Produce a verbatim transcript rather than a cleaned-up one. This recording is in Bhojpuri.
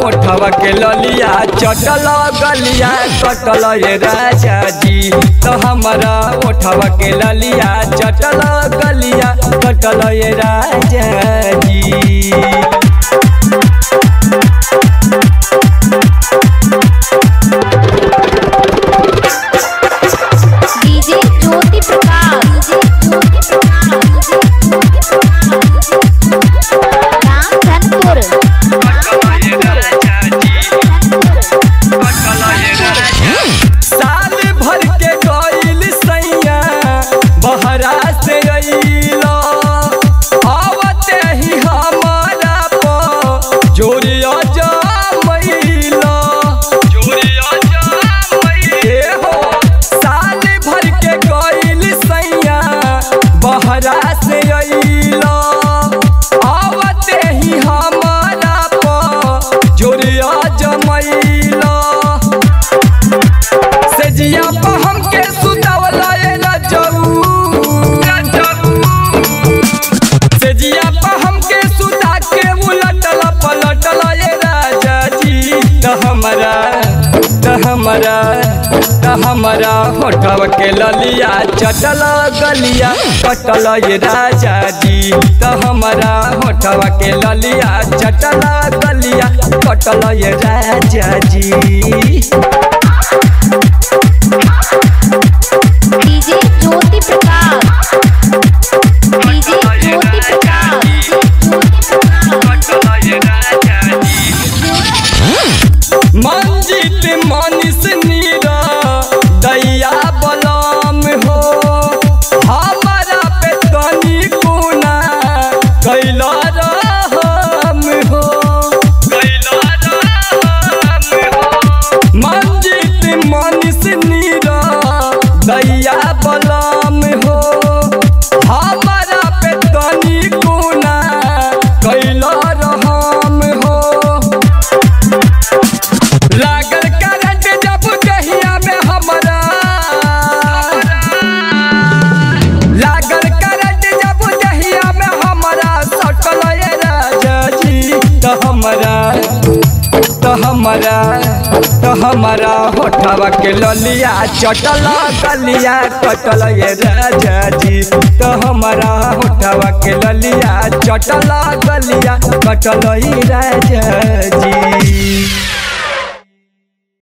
ओठवा के ललिया चटल गलिया कटल ये राजा जी। तो हमारा ओठवा के ललिया चटल गलिया कटल ये राजा जी। हमारा हमारा होठवा के ललिया चटल गलिया कटल ये राजा जी। तो हमारा होठवा के ललिया चटल गलिया कटल ये राजा जी। डीजे ज्योति प्रकाश डीजे ज्योति प्रकाश मंजित मनीष नीरा दैया बलम हो हमारा पे तनी गुना कैला रहम हो कैला रहम हो। मंजित मनीष नीरा दैया बलम हो हमारा पे तनी गुना कैला रहम हो। लागल करंट जब दहिया में हमारा लागल करंट जब दहिया में हमारा सटल ये राजा जी। तो हमारा तो हमारा तो हमारा होठवा के ललिया चटल गलिया कटल ये राजा जी। तो हमारा होठवा के ललिया चटल गलिया कटल ये राजा जी।